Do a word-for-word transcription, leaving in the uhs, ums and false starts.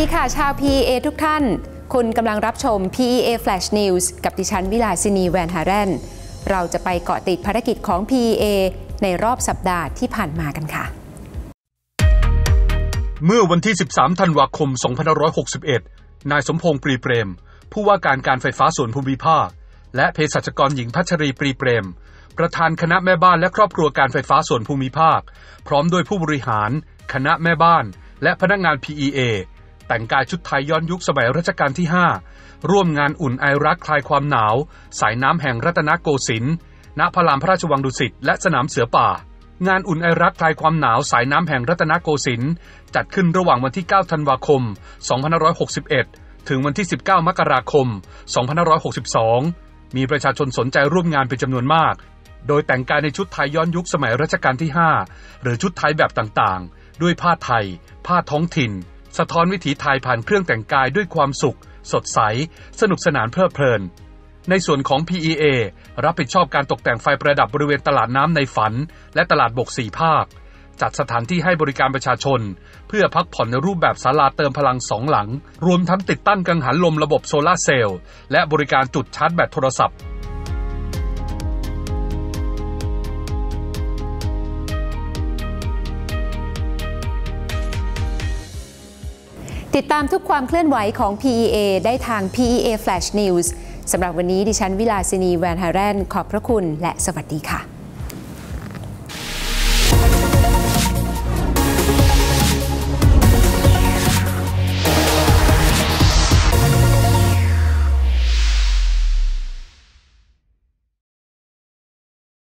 ค่ะชาว พี อี เอ ทุกท่านคุณกำลังรับชม พี อี เอ Flash News กับดิฉันวิลาสินีแวนหาแรนเราจะไปเกาะติดภารกิจของ พี อี เอ ในรอบสัปดาห์ที่ผ่านมากันค่ะเมื่อวันที่ สิบสาม ธันวาคม สองพันห้าร้อยหกสิบเอ็ด นายสมพงษ์ปรีเปรมผู้ว่าการการไฟฟ้าส่วนภูมิภาคและเภสัชกรหญิงพัชรีปรีเปรมประธานคณะแม่บ้านและครอบครัวการไฟฟ้าส่วนภูมิภาคพร้อมด้วยผู้บริหารคณะแม่บ้านและพนักงาน พี อี เอ แต่งกายชุดไทยย้อนยุคสมัยรัชกาลที่ห้าร่วมงานอุ่นไอรักคลายความหนาวสายน้ำแห่งรัตนโกสินทร์ณพระลานพระราชวังดุสิตและสนามเสือป่างานอุ่นไอรักคลายความหนาวสายน้ำแห่งรัตนโกสินทร์จัดขึ้นระหว่างวันที่ เก้า ธันวาคม สองพันห้าร้อยหกสิบเอ็ด ถึงวันที่ สิบเก้า มกราคม สองพันห้าร้อยหกสิบสอง มีประชาชนสนใจร่วมงานเป็นจำนวนมากโดยแต่งกายในชุดไทยย้อนยุคสมัยรัชกาลที่ห้าหรือชุดไทยแบบต่างๆด้วยผ้าไทยผ้าท้องถิ่นสะท้อนวิถีไทยผ่านเครื่องแต่งกายด้วยความสุขสดใสสนุกสนานเพลิดเพลินในส่วนของ พี อี เอ รับผิดชอบการตกแต่งไฟประดับบริเวณตลาดน้ำในฝันและตลาดบกสี่ภาคจัดสถานที่ให้บริการประชาชนเพื่อพักผ่อนในรูปแบบศาลาเติมพลังสองหลังรวมทั้งติดตั้งกังหันลมระบบโซลาร์เซลล์และบริการจุดชาร์จแบตโทรศัพท์ติดตามทุกความเคลื่อนไหวของ พี อี เอ ได้ทาง พี อี เอ Flash News สำหรับวันนี้ดิฉันวิลาสินีแวนหาแรนขอบพระคุณและสวัสดีค่ะ